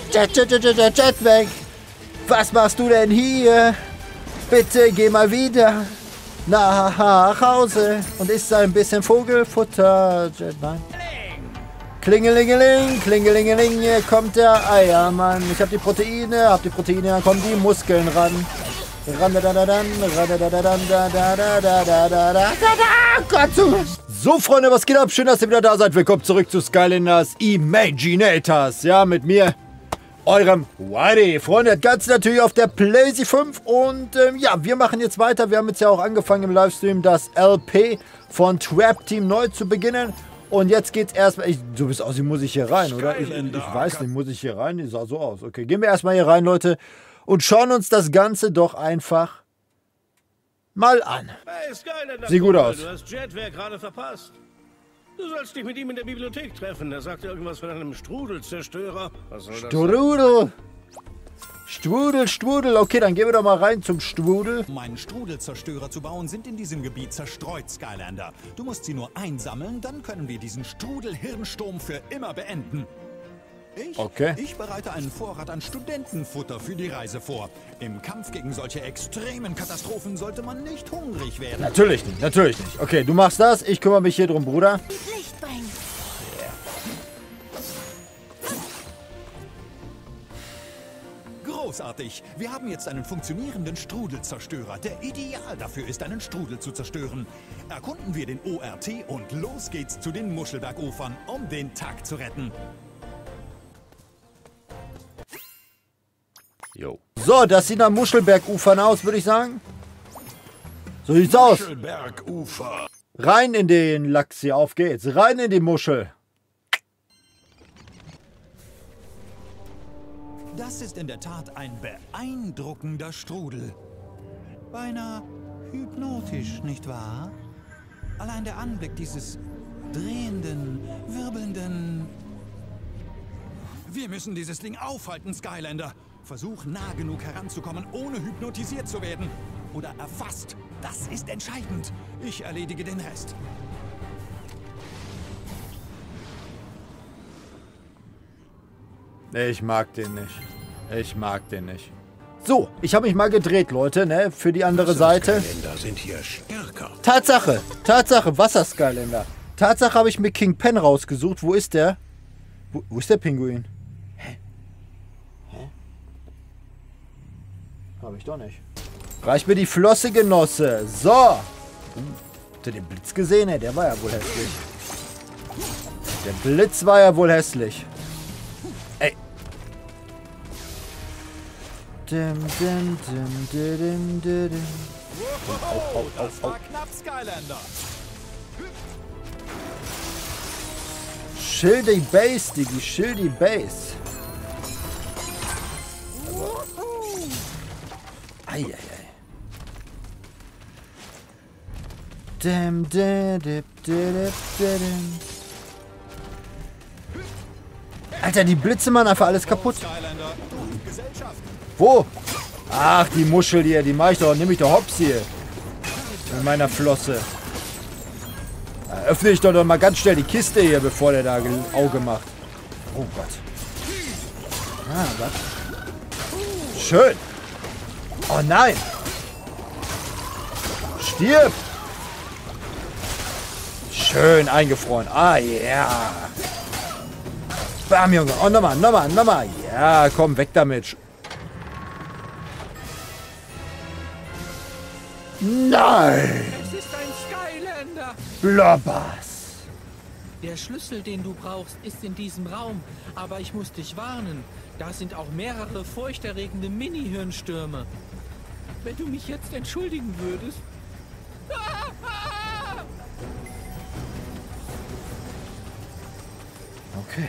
Jetpack. Was machst du denn hier? Bitte geh mal wieder nach Hause und isst ein bisschen Vogelfutter. Nein. Klingelingeling, klingelingeling, hier kommt der Eiermann. Ich hab die Proteine, dann kommen die Muskeln ran. So, Freunde, was geht ab? Schön, dass ihr wieder da seid. Willkommen zurück zu Skylanders Imaginators. Ja, mit mir, eurem Whitey. Freunde, das Ganze natürlich auf der PlayStation 5. Und ja, wir machen jetzt weiter. Wir haben jetzt ja auch angefangen im Livestream, das LP von Trap Team neu zu beginnen. Und jetzt geht's erstmal. Du bist aus, muss ich hier rein, oder? Ich weiß nicht, muss ich hier rein? Die sah so aus. Okay, gehen wir erstmal hier rein, Leute. Und schauen uns das Ganze doch einfach mal an. Hey, Skylander, sieht gut aus. Du hast Jetpack gerade verpasst. Du sollst dich mit ihm in der Bibliothek treffen. Er sagte irgendwas von einem Strudelzerstörer. Was soll das Strudel. Strudel. Okay, dann gehen wir doch mal rein zum Strudel. Um einen Strudelzerstörer zu bauen, sind in diesem Gebiet zerstreut, Skylander. Du musst sie nur einsammeln, dann können wir diesen Strudel-Hirnsturm für immer beenden. Ich bereite einen Vorrat an Studentenfutter für die Reise vor. Im Kampf gegen solche extremen Katastrophen sollte man nicht hungrig werden. Natürlich nicht, natürlich nicht. Okay, du machst das, ich kümmere mich hier drum, Bruder. Licht bringen. Großartig. Wir haben jetzt einen funktionierenden Strudelzerstörer, der ideal dafür ist, einen Strudel zu zerstören. Erkunden wir den ORT und los geht's zu den Muschelbergufern, um den Tag zu retten. Jo. So, das sieht nach Muschelbergufern aus, würde ich sagen. So sieht's aus. Muschelbergufer. Rein in den Lachs hier, auf geht's. Rein in die Muschel. Das ist in der Tat ein beeindruckender Strudel. Beinahe hypnotisch, nicht wahr? Allein der Anblick dieses drehenden, wirbelnden... Wir müssen dieses Ding aufhalten, Skylander. Versuch nah genug heranzukommen, ohne hypnotisiert zu werden. Oder erfasst. Das ist entscheidend. Ich erledige den Rest. Ich mag den nicht. Ich mag den nicht. So, ich habe mich mal gedreht, Leute, ne? Für die andere Seite. Skylander sind hier stärker. Tatsache, Wasser-Skylander. Tatsache habe ich mir King Pen rausgesucht. Wo ist der? Wo ist der Pinguin? Hä? Habe ich doch nicht. Reich mir die Flosse, Genosse. So. Habt ihr den Blitz gesehen? Der war ja wohl hässlich. Der Blitz war ja wohl hässlich. Ey. Das war knapp, Skylander. Schildy Base, Diggi. Schildy Base. Eieiei. Alter, die Blitze machen einfach alles kaputt. Wo? Ach, die Muschel hier, die mach ich doch, nehme ich doch hops hier. Mit meiner Flosse. Da öffne ich doch mal ganz schnell die Kiste hier, bevor der da Auge macht. Oh Gott. Ah, was? Schön. Oh nein. Stirb. Schön eingefroren. Ah, ja. Yeah. Bam, Junge. Oh, nochmal. Ja, komm, weg damit. Nein. Es ist ein Skylander. Blobbers. Der Schlüssel, den du brauchst, ist in diesem Raum. Aber ich muss dich warnen. Da sind auch mehrere furchterregende Mini-Hirnstürme. Wenn du mich jetzt entschuldigen würdest. Okay.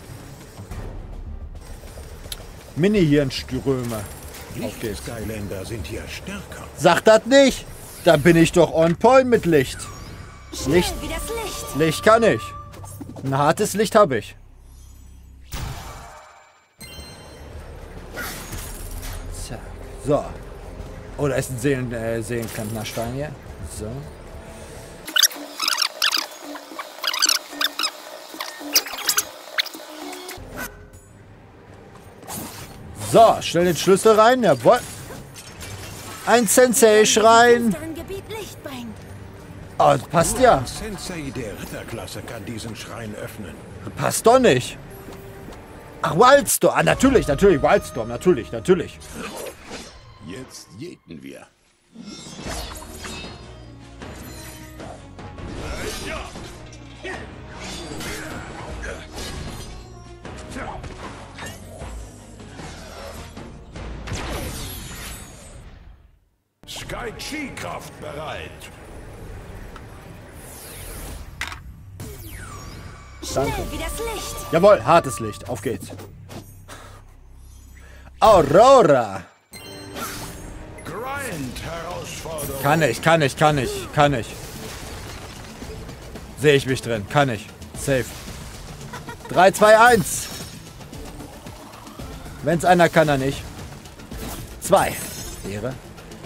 Mini-Hirnströme. Auf geht's. Skylander sind hier stärker. Sag das nicht. Da bin ich doch on point mit Licht. Licht. Wie das Licht. Licht kann ich. Ein hartes Licht habe ich. Zack. So. Oh, da ist ein Seelenklempnerstein hier. So. So, schnell den Schlüssel rein. Jawohl. Ein Sensei-Schrein. Gebiet Licht bringt. Oh, passt ja. Ein Sensei der Ritterklasse kann diesen Schrein öffnen. Passt doch nicht. Ach, Wildstorm. Ah, natürlich, Wildstorm. Natürlich. Jetzt jäten wir. Sky Chi-Kraft bereit. Schnell wie das Licht. Jawohl, hartes Licht. Auf geht's. Aurora. Grind-Herausforderung. Kann ich. Sehe ich mich drin. Kann ich. Safe. 3, 2, 1. Wenn's einer kann, er nicht. 2. Ehre.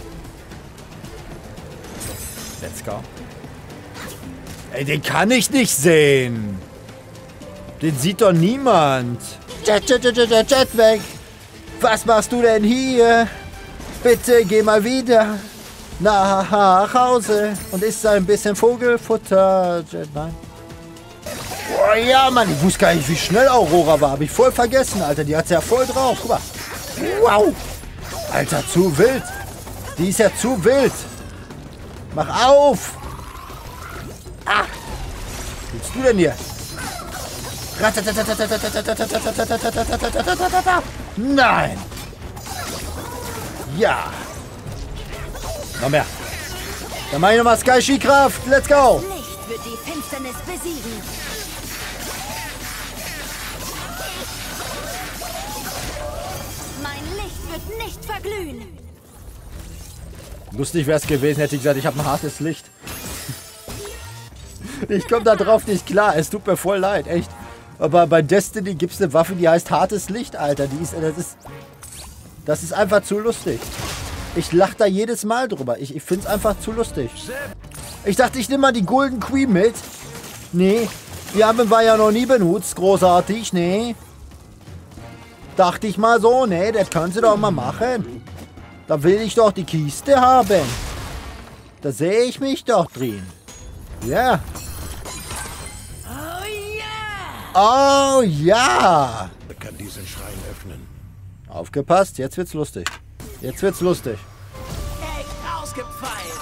Let's go. Ey, den kann ich nicht sehen. Den sieht doch niemand. Jet weg. Was machst du denn hier? Bitte geh mal wieder nach Hause und isst ein bisschen Vogelfutter. Jet, nein. Oh ja, Mann, ich wusste gar nicht, wie schnell Aurora war. Hab ich voll vergessen, Alter. Die hat's ja voll drauf. Guck mal. Wow. Alter, zu wild. Die ist ja zu wild. Mach auf. Ah. Was willst du denn hier? Nein. Ja. Noch mehr. Dann mach ich nochmal Sky Chi-Kraft. Let's go. Licht wird die Finsternis besiegen. Mein Licht wird nicht verglühen. Lustig wäre es gewesen, hätte ich gesagt, ich habe ein hartes Licht. Ich komme da drauf nicht klar. Es tut mir voll leid, echt. Aber bei Destiny gibt es eine Waffe, die heißt hartes Licht, Alter. Das ist einfach zu lustig. Ich lache da jedes Mal drüber. Ich finde es einfach zu lustig. Ich dachte, ich nehme mal die Golden Queen mit. Nee, die haben wir ja noch nie benutzt. Großartig, nee. Dachte ich mal so, nee, das können sie doch mal machen. Da will ich doch die Kiste haben. Da sehe ich mich doch drin. Ja. Oh ja! Kann diesen Schrein öffnen. Aufgepasst, jetzt wird's lustig. Jetzt wird's lustig. Echt ausgepfeilt.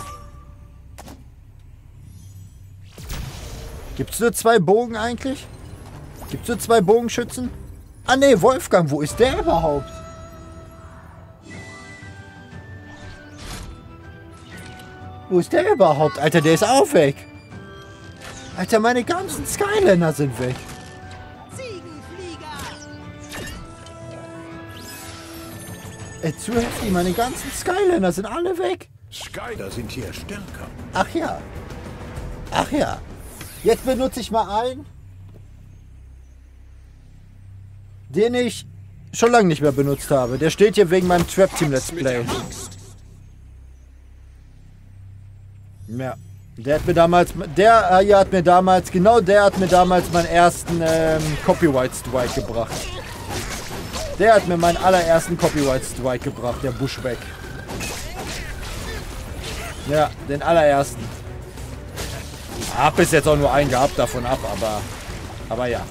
Gibt's nur 2 Bogen eigentlich? Gibt's nur 2 Bogenschützen? Ah ne, Wolfgang, wo ist der überhaupt? Wo ist der überhaupt? Alter, der ist auch weg. Alter, meine ganzen Skylander sind weg. Ey, zu heftig, meine ganzen Skylander sind alle weg. Skyler sind hier stärker. Ach ja. Ach ja. Jetzt benutze ich mal einen, den ich schon lange nicht mehr benutzt habe. Der steht hier wegen meinem Trap Team Let's Play. Ja. Der hat mir damals, der hat mir damals meinen ersten Copyright Strike gebracht. Der hat mir meinen allerersten Copyright Strike gebracht, der Bushback. Ja, den allerersten. Hab bis jetzt auch nur einen gehabt davon ab, aber ja.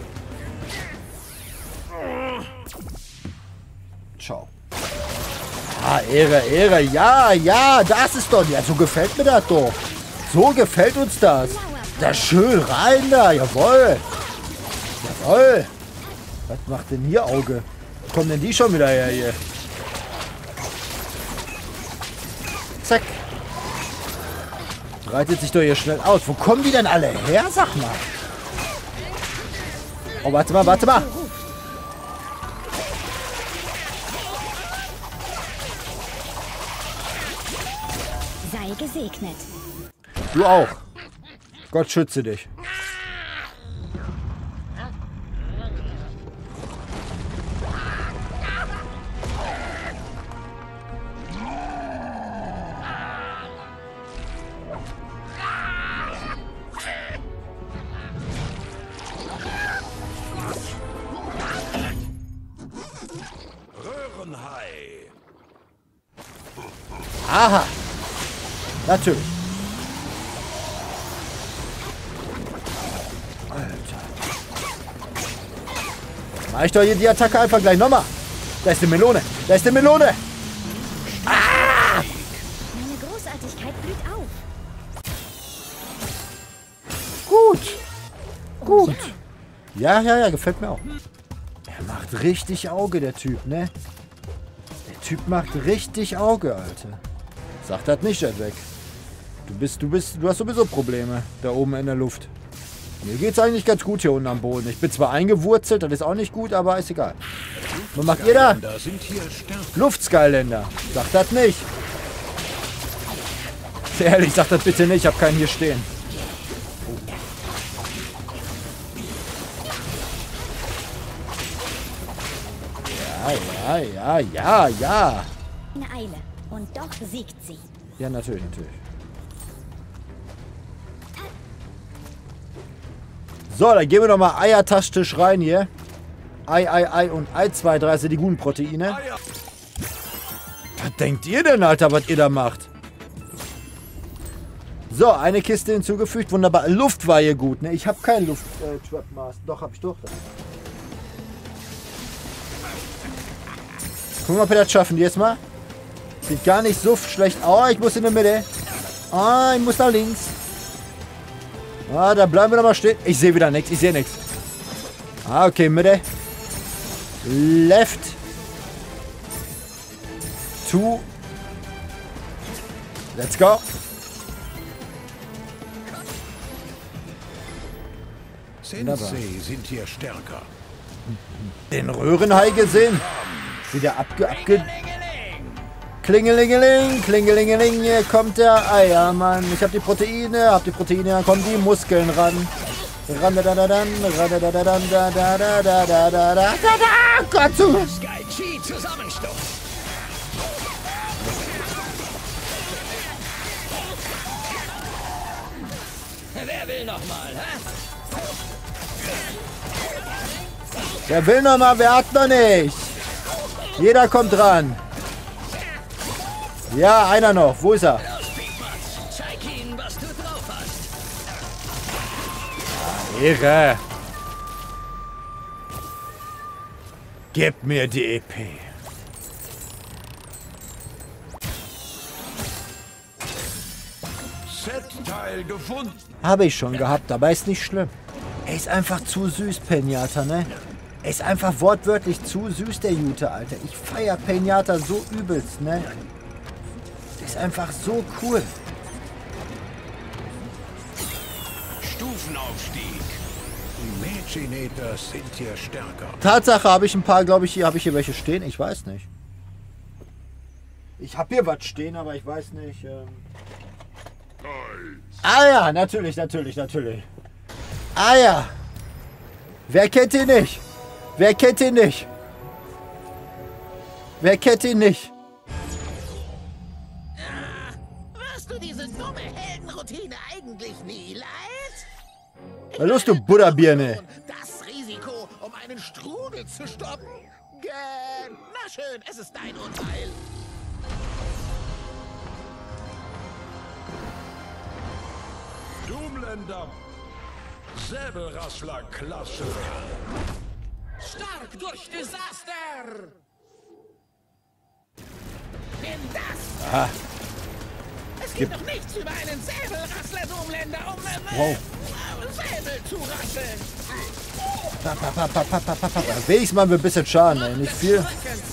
Ciao. Ah, Ehre, ja, das ist doch, ja, so gefällt mir das doch. So gefällt uns das. Da schön rein da, jawohl. Jawohl. Was macht denn hier Auge? Wo kommen denn die schon wieder her hier? Zack. Breitet sich doch hier schnell aus. Wo kommen die denn alle her, sag mal? Oh, warte mal. Sei gesegnet. Du auch. Gott schütze dich. Röhrenhai. Aha. Natürlich. Alter. Mach ich doch hier die Attacke einfach gleich nochmal. Da ist die Melone. Da ist die Melone. Ah! Meine Großartigkeit blüht auf. Gut. Gut. Ja, gefällt mir auch. Er macht richtig Auge, der Typ, ne? Der Typ macht richtig Auge, Alter. Sag das nicht, Ed weg. Du hast sowieso Probleme da oben in der Luft. Mir geht's eigentlich ganz gut hier unten am Boden. Ich bin zwar eingewurzelt, das ist auch nicht gut, aber ist egal. Was macht ihr da? Luft-Skylander. Sag das nicht. Ehrlich, sag das bitte nicht. Ich hab keinen hier stehen. Ja. Eine Eile. Und doch siegt sie. Ja, natürlich. So, dann gehen wir nochmal Eiertaschtisch rein hier. Ei und Ei 2, 3 sind die guten Proteine. Was denkt ihr denn, Alter, was ihr da macht? So, eine Kiste hinzugefügt. Wunderbar. Luft war hier gut, ne? Ich habe keinen Luft-Trap-Master. Doch, hab ich doch. Gucken wir mal, ob wir das schaffen. Jetzt mal. Sieht gar nicht so schlecht. Oh, ich muss in der Mitte. Oh, ich muss nach links. Ah, da bleiben wir nochmal stehen. Ich sehe wieder nichts. Ich sehe nichts. Ah, okay, Mitte. Left. 2. Let's go. Sensei sind hier stärker. Den Röhrenhai gesehen. Wieder Klingelingeling, hier kommt der Eiermann. Ich hab die Proteine, dann kommen die Muskeln ran. Gott zu. Wer will noch mal, hä? Wer will noch mal, wer hat noch nicht? Jeder kommt dran. Ja, einer noch. Wo ist er? Zeig ihnen, was du drauf hast. Ehre. Gib mir die EP. Set-Teil gefunden. Habe ich schon gehabt, aber ist nicht schlimm. Er ist einfach zu süß, Pinata, ne? Er ist einfach wortwörtlich zu süß, der Jute, Alter. Ich feier Pinata so übelst, ne? Der ist einfach so cool. Stufenaufstieg. Die Maginators sind hier stärker. Tatsache, habe ich ein paar, glaube ich, habe ich hier welche stehen? Ich weiß nicht. Ich habe hier was stehen, aber ich weiß nicht. Ah ja, natürlich. Ah ja. Wer kennt ihn nicht? Warst du diese dumme Heldenroutine eigentlich nie leid? Na los, du Buddha-Birne. Das Risiko, um einen Strudel zu stoppen? Gern. Na schön, es ist dein Urteil. Doomlander. Säbelrassler-Klasse. Stark durch Desaster! Nimm das! Aha. Es gibt noch nichts über einen Säbelrassler-Domländer, um Säbel zu rasseln! Wenigstens mal ein bisschen Schaden, ey. Nicht viel.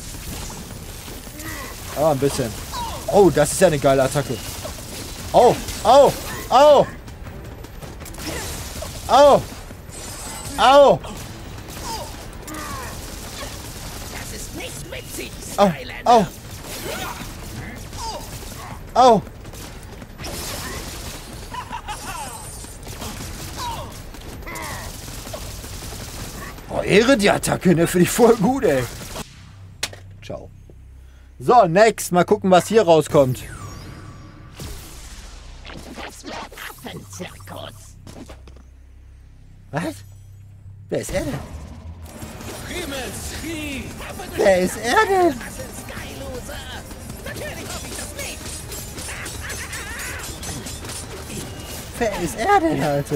Aber ein bisschen. Oh, das ist ja eine geile Attacke. Oh. Das ist nicht witzig, Au. Skylander! Oh, Ehre die Attacke, ne? Finde ich voll gut, ey. Ciao. So, next. Mal gucken, was hier rauskommt. Das wird Affenzirkus! Was? Wer ist er denn? Wer ist er denn? Was ist Skyloser? Natürlich hoffe ich das nicht. Wer ist er denn, Alter?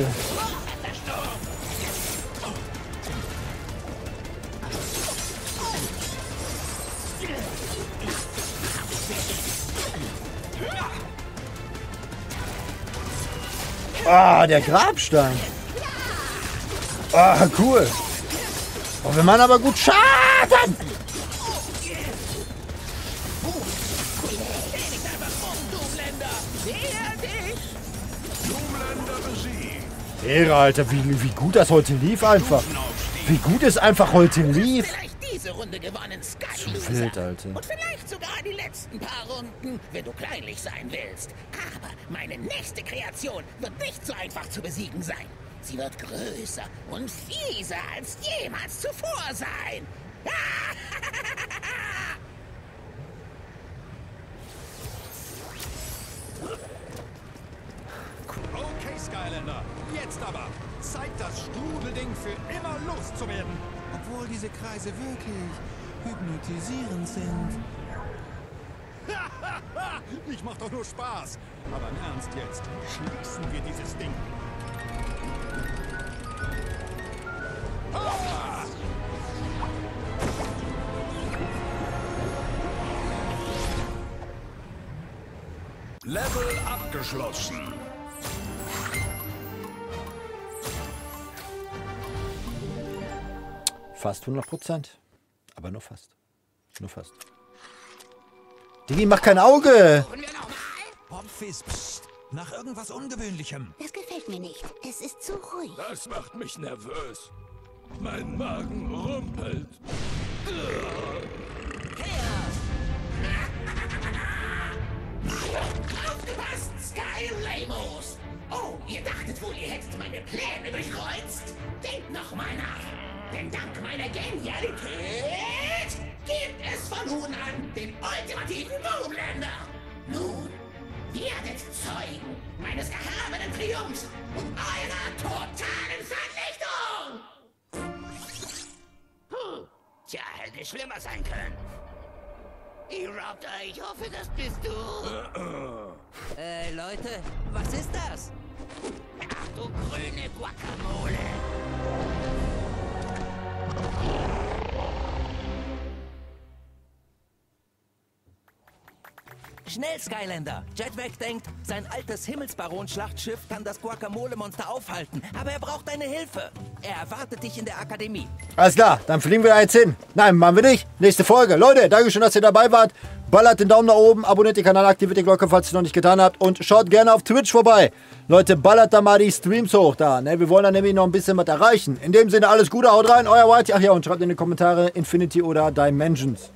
Ah, der Grabstein. Ah, cool. Oh, wir machen aber gut Schaden. Ehre, Alter, wie gut das heute lief einfach. Wie gut es einfach heute lief. Vielleicht diese Runde gewonnen, Zu Skyloser. wild, Alter. Und vielleicht sogar die letzten paar Runden, wenn du kleinlich sein willst. Aber meine nächste Kreation wird nicht so einfach zu besiegen sein. Sie wird größer und fieser als jemals zuvor sein. Okay, Skylander, jetzt aber. Zeig das Strudelding für immer loszuwerden. Obwohl diese Kreise wirklich hypnotisierend sind. Ich mach doch nur Spaß. Aber im Ernst jetzt, schließen wir dieses Ding. Ah! Level abgeschlossen. Fast 100%. Aber nur fast. Nur fast. Digi, mach kein Auge! Popfis, psst. Nach irgendwas Ungewöhnlichem. Das gefällt mir nicht. Es ist zu ruhig. Das macht mich nervös. Mein Magen rumpelt. Aufgepasst, Sky Lamos! Oh, ihr dachtet wohl, ihr hättet meine Pläne durchkreuzt? Denkt noch mal nach. Denn dank meiner Genialität gibt es von nun an den ultimativen Boomländer. Nun, werdet Zeugen meines erhabenen Triumphs und eurer totalen Vernichtung! Tja, hätte schlimmer sein können. E-Raptor, ich hoffe, das bist du. Leute, was ist das? Ach, du grüne Guacamole. Schnell, Skylander! Jetwack denkt, sein altes Himmelsbaron-Schlachtschiff kann das Guacamole-Monster aufhalten, aber er braucht deine Hilfe. Er erwartet dich in der Akademie. Alles klar, dann fliegen wir da jetzt hin. Nein, machen wir nicht. Nächste Folge. Leute, danke schön, dass ihr dabei wart. Ballert den Daumen nach oben, abonniert den Kanal, aktiviert die Glocke, falls ihr es noch nicht getan habt. Und schaut gerne auf Twitch vorbei. Leute, ballert da mal die Streams hoch da. Ne? Wir wollen da nämlich noch ein bisschen was erreichen. In dem Sinne, alles Gute, haut rein, euer Whitey. Ach ja, und schreibt in die Kommentare Infinity oder Dimensions.